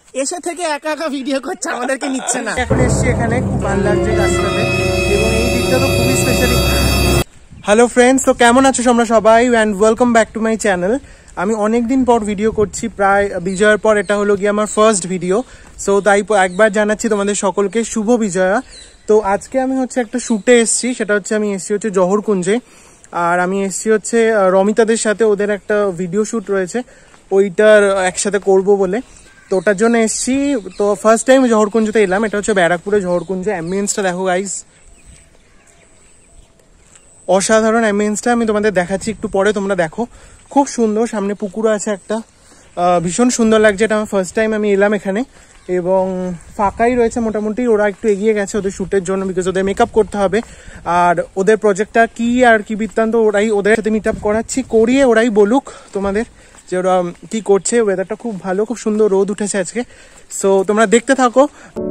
এসে থেকে একা একা ভিডিও করছে, আমাদেরকে নিচ্ছে না। এখন এসছি এখানে, খুব ভালো লাগছে গাছটাতে, এবং এই দিকটা তো খুবই স্পেশালি। হ্যালো ফ্রেন্ডস, তো কেমন আছো তোমরা সবাই, and welcome back to my channel. আমি অনেকদিন পর ভিডিও করছি, প্রায় বিজয়ের পর এটা হলো গিয়ে আমার ফার্স্ট ভিডিও। সো তাই একবার জানাচ্ছি তোমাদের সকলকে শুভ বিজয়া। তো আজকে আমি হচ্ছে একটা শ্যুটে এসছি, সেটা হচ্ছে আমি এসছি হচ্ছে জহরকুঞ্জে। আর আমি এসছি হচ্ছে রমিতাদের সাথে, ওদের একটা ভিডিও শ্যুট রয়েছে, ওইটার একসাথে করব বলে, তো ওটার জন্য এসছি। তো ফার্স্ট টাইম জহরকুঞ্জতে এলাম, এটা হচ্ছে ব্যারাকপুরে জহরকুঞ্জ। অ্যাম্বিয়েন্সটা দেখো গাইস, অসাধারণ অ্যাম্বিয়েন্সটা। আমি তোমাদের দেখাচ্ছি একটু পরে, তোমরা দেখো, খুব সুন্দর। সামনে পুকুরও আছে একটা, ভীষণ সুন্দর লাগছে। এটা আমার ফার্স্ট টাইম আমি এলাম এখানে, এবং ফাঁকাই রয়েছে মোটামুটি। ওরা একটু এগিয়ে গেছে ওদের শ্যুটের জন্য, বিকজ ওদের মেকআপ করতে হবে। আর ওদের প্রজেক্টটা কি আর কি বৃত্তান্ত, ওরাই ওদের সাথে মিট আপ করাচ্ছি, করিয়ে ওরাই বলুক তোমাদের যে ওরা কি করছে। ওয়েদারটা খুব ভালো, খুব সুন্দর রোদ উঠেছে আজকে। সো তোমরা দেখতে থাকো।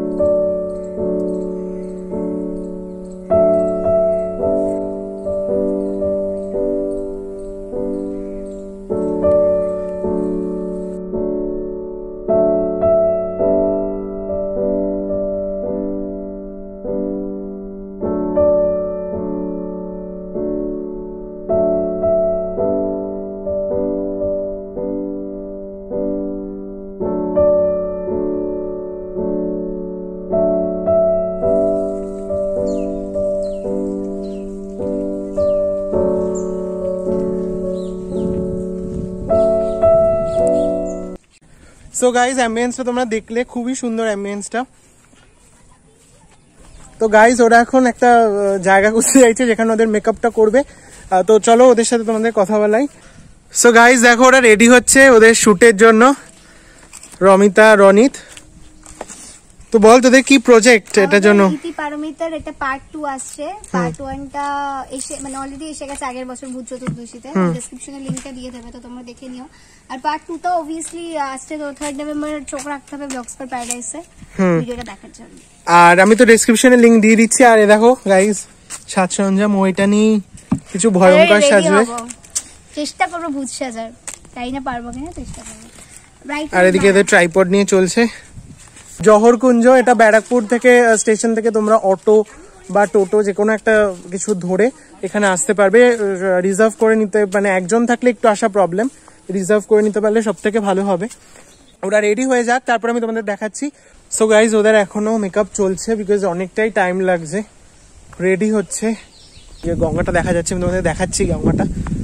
সো গাইজ, অ্যাম্বিয়েন্সটা তোমরা দেখলে, খুবই সুন্দর অ্যাম্বিয়েন্সটা। তো গাইজ, ওরা এখন একটা জায়গা খুঁজতে চাইছে যেখানে ওদের মেকআপটা করবে। তো চলো ওদের সাথে তোমাদের কথা বলাই। সো গাইজ দেখো, ওরা রেডি হচ্ছে ওদের শ্যুটের জন্য, রমিতা, রনিত। তো বল তোদের কি প্রজেক্ট এটার জন্য? পারমিতার এটা পার্ট 2 আসছে। পার্ট 1টা এসে মানে অলরেডি এসে গেছে আগের বছর ভূত চতুর্দশীতে। ডেসক্রিপশনে লিংকটা দিয়ে দেবে, তো তোমরা দেখে নিও। আর পার্ট 2 টা অবভিয়াসলি আসছে, তো 3 নভেম্বর চোখ রাখতে হবে ব্লগস ফর প্যারাডাইসে ভিডিওটা দেখার জন্য। আর আমি তো ডেসক্রিপশনে লিংক দিয়ে দিচ্ছি। আর এ দেখো গাইজ, সাজ সরঞ্জাম, ওইটা নিয়ে কিছু ভয়ঙ্কর সাজবে, চেষ্টা করবো ভূত সাজার, তাই না পারবো কিনা চেষ্টা করবো। আর এদিকে এদের ট্রাইপড নিয়ে চলছে। জহরকুঞ্জ, এটা ব্যারাকপুর থেকে স্টেশন থেকে তোমরা অটো বা টোটো যে কোনো একটা কিছু ধরে এখানে আসতে পারবে। রিজার্ভ করে নিতে, মানে একজন থাকলে একটু আসা প্রবলেম, রিজার্ভ করে নিতে পারলে সব থেকে ভালো হবে। ওরা রেডি হয়ে যাক, তারপর আমি তোমাদের দেখাচ্ছি। সো গাইজ, ওদের এখনো মেকআপ চলছে, বিকজ অনেকটাই টাইম লাগছে। রেডি হচ্ছে, যে গঙ্গাটা দেখা যাচ্ছে, আমি তোমাদের দেখাচ্ছি গঙ্গাটা।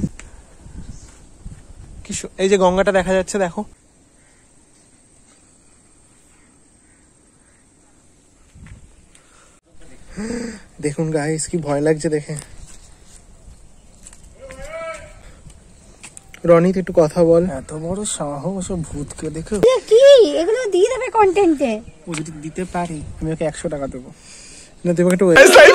এই যে গঙ্গাটা দেখা যাচ্ছে, দেখো। দেখুন গাইস, কি ভয় লাগছে দেখে। রনিত, একটু কথা বল। এত বড় সাহস, ভূতকে দেখে। কি এগুলো দিয়ে দেবে কন্টেন্টে? ও যদি দিতে পারি, আমি ওকে 100 টাকা দেবো। না, তুমি একটু,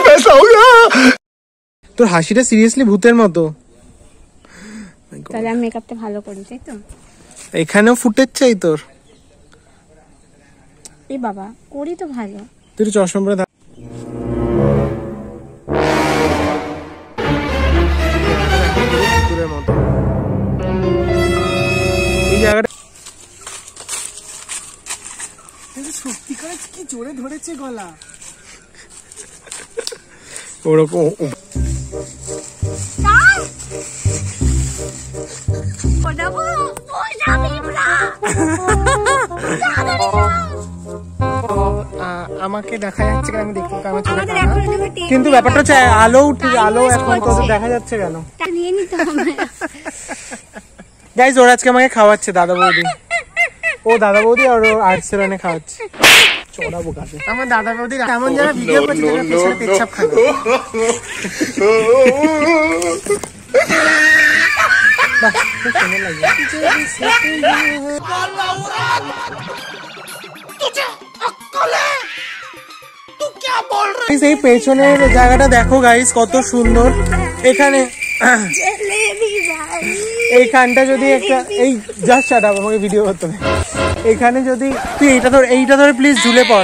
তোর হাসিটা সিরিয়াসলি ভূতের মতো। তাহলে আমি মেকআপটা ভালো করি, তাই তো? এখানেও ফুটেজ চাই তোর? এই বাবা, করি তো ভালো। তুই চশমা পরে মতো এই জায়গাটা সত্যি করে কি জোরে ধরেছে গলা। ওরকম আমাকে দেখা যাচ্ছে কেন? আমি দেখতে পাবো, কিন্তু ব্যাপারটা হচ্ছে আলো উঠে, আলো এখন তোদের দেখা যাচ্ছে কেন? গাইজ, ওরা আজকে আমাকে খাওয়াচ্ছে, দাদা বৌদি। ও দাদা বৌদি আর আর্টসেলনে খাওয়াচ্ছে। চড়াবো কাছে। আমার দাদা বৌদি কেমন যারা ভিডিও করছে, তারা পেছনে পেচ্ছাপ খাবে। এই পেছনের জায়গাটা দেখো গাইস, কত সুন্দর। এখানে এইখানটা যদি একটা, এই জাস্ট শাট আপ, আমাকে ভিডিও করতে হবে। এখানে যদি তুই এইটা ধরে প্লিজ ঝুলে পড়।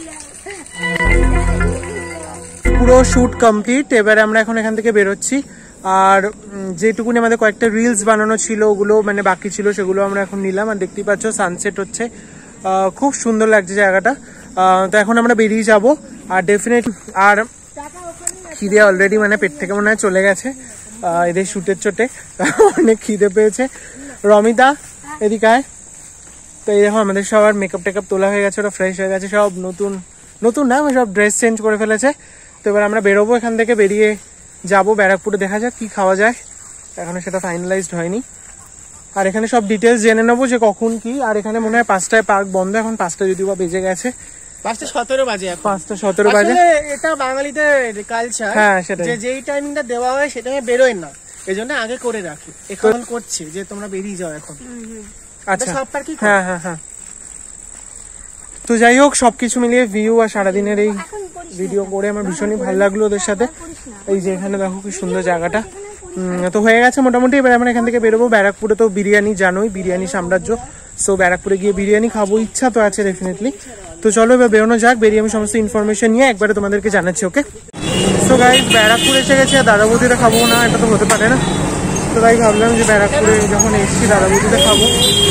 পুরো শুট কমপ্লিট। এবারে আমরা এখন এখান থেকে বেরোচ্ছি। আর যেটুকুনি আমাদের কয়েকটা রিলস বানানো ছিল, ওগুলো মানে বাকি ছিল, সেগুলো আমরা এখন নিলাম। আর দেখতেই পাচ্ছ সানসেট হচ্ছে, খুব সুন্দর লাগছে জায়গাটা। তো এখন আমরা বেরিয়ে যাব, আর ডেফিনেট আর খিদে অলরেডি মানে পেট থেকে মনে হয় চলে গেছে এদের শুটের চোটে, অনেক খিদে পেয়েছে। রমিতা এদিকে আয়। তো এই দেখো আমাদের সবার মেকআপ টেকআপ তোলা হয়ে গেছে, ওরা ফ্রেশ হয়ে গেছে, সব নতুন নতুন না সব ড্রেস চেঞ্জ করে ফেলেছে। তো এবার আমরা বেরোবো এখান থেকে, বেরিয়ে যাবো ব্যারাকপুরে, দেখা যাক কি খাওয়া যায়, এখনো সেটা ফাইনালাইজড হয়নি। আর এখানে সব ডিটেলস জেনে নেবো যে কখন কি। আর এখানে মনে হয় 5টায় পার্ক বন্ধ, এখন 5টা যদিও বা বেজে গেছে, 5:17 বাজে। 5:17 বাজে। এটা বাঙালিদের কালচার, হ্যাঁ সেটাই, যে যেই টাইমিংটা দেওয়া হয় সেটা বেরোয় না, এজন্য আগে করে রাখি। এখন করছে যে তোমরা বেরিয়ে যাও এখন। আচ্ছা সব পার্কই হ্যাঁ হ্যাঁ হ্যাঁ। তো যাই হোক সবকিছু মিলিয়ে ভিউ আর সারাদিনের এই ভিডিও করে আমার ভীষণই ভালো লাগলো ওদের সাথে। এই যে এখানে দেখো কি সুন্দর জায়গাটা। তো হয়ে গেছে মোটামুটি, এবার আমরা এখান থেকে বেরোবো। ব্যারাকপুরে তো বিরিয়ানি জানোই, বিরিয়ানি সাম্রাজ্য। সো ব্যারাকপুরে গিয়ে বিরিয়ানি খাবো, ইচ্ছা তো আছে ডেফিনেটলি। তো চলো এবার বেরোনো যাক, বেরিয়ে আমি সমস্ত ইনফরমেশন নিয়ে একবারে তোমাদেরকে জানাচ্ছি। ওকে সো গাইস ব্যারাকপুরে এসে গেছি, আর দাদা বৌদিটা খাবো না, এটা তো হতে পারে না। তো তাই ভাবলাম যে ব্যারাকপুরে যখন এসেছি দাদা বৌদিটা খাবো।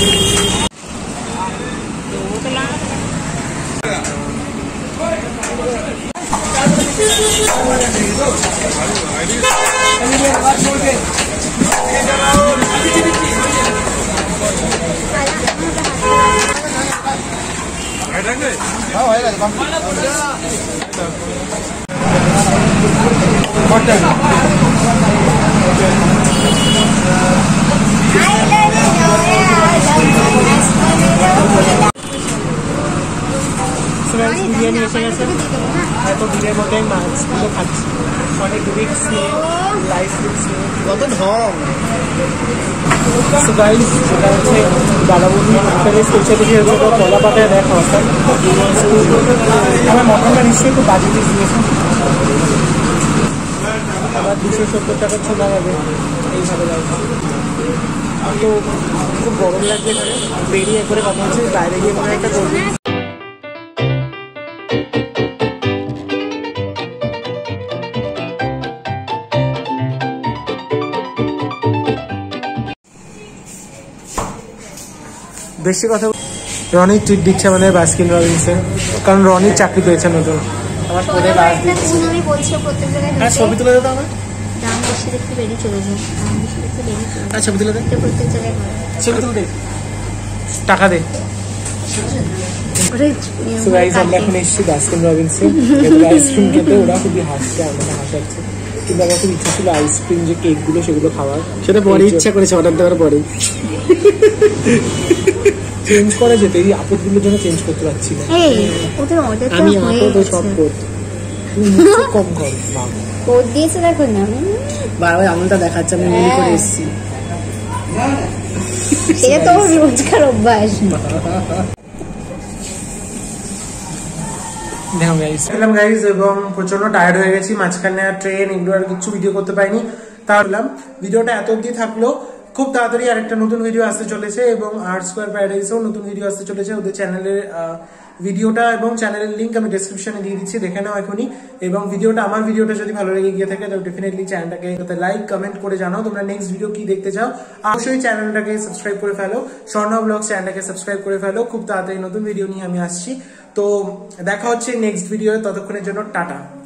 বিরিয়ানি এসে গেছে, এত ভিড়ের মধ্যে আমি মাছগুলো খাচ্ছি, অনেক রিক্স নিয়ে, লাইফ রিক্স নিয়ে, কত ঢং। সো গাইস এটা হচ্ছে দাদা বৌদি হোটেলের স্পেশালিটি হচ্ছে কলা পাতায় দেখা অর্থাৎ আমার মটনটা নিশ্চয়ই খুব বাজে পিস দিয়েছে, আবার 270 টাকা ছোলা যাবে এইভাবে যাবে। তো খুব গরম লাগছে এখানে, বেরিয়ে করে কথা হচ্ছে বাইরে গিয়ে মনে একটা করবি। বেশি কথা রনি ট্রিট দিচ্ছে আমাদের বাস্কিন রবিন্সে, কারণ রনির চাকরি পেয়েছে নতুন। আমার পরে বাস দিচ্ছে, আমি বলছি প্রত্যেক জায়গায় হ্যাঁ ছবি তুলে দাও আমার, দাম বেশি দেখতে বেরিয়ে চলে যায়, দাম বেশি দেখতে বেরিয়ে চলে যায়। হ্যাঁ ছবি তুলে দে, প্রত্যেক জায়গায় ছবি তুলে দে, টাকা দে। সো গাইস আমরা এখন এসেছি বাস্কিন রবিন্সে, আইসক্রিম খেতে। ওরা খুবই হাসছে, আমাকে হাসাচ্ছে, কিন্তু আমার খুব ইচ্ছা ছিল আইসক্রিম যে কেকগুলো সেগুলো খাওয়ার, সেটা পরে ইচ্ছা করেছে অর্ডার দেওয়ার পরে। চেঞ্জ করা যেত, এই আপদগুলোর জন্য চেঞ্জ করতে পারছি না। আমি আপদ সব করতে কম কর কোড দিয়েছে দেখো না, বারবার আঙুলটা দেখাচ্ছে, আমি মনে করে এসেছি, এটা তো রোজকার অভ্যাস। গাইস এবং প্রচন্ড টায়ার্ড হয়ে গেছি, মাঝখানে আর ট্রেন এগুলো আর কিছু ভিডিও করতে পারিনি। তাহলে ভিডিওটা এত অবধি থাকলো, খুব তাড়াতাড়ি আরেকটা নতুন ভিডিও আসতে চলেছে, এবং আর স্কোয়ার প্যারাডাইসেও নতুন ভিডিও আসতে চলেছে। ওদের চ্যানেলের ভিডিওটা এবং চ্যানেলের লিঙ্ক আমি ডেসক্রিপশনে দিয়ে দিচ্ছি, দেখে নাও এখনই। এবং ভিডিওটা আমার ভিডিওটা যদি ভালো লেগে গিয়ে থাকে তাহলে ডেফিনেটলি চ্যানেলটাকে লাইক কমেন্ট করে জানাও তোমরা নেক্সট ভিডিও কি দেখতে চাও। অবশ্যই চ্যানেলটাকে সাবস্ক্রাইব করে ফেলো, স্বর্ণ ব্লগ চ্যানেলটাকে সাবস্ক্রাইব করে ফেলো। খুব তাড়াতাড়ি নতুন ভিডিও নিয়ে আমি আসছি। তো দেখা হচ্ছে নেক্সট ভিডিও, ততক্ষণের জন্য টাটা।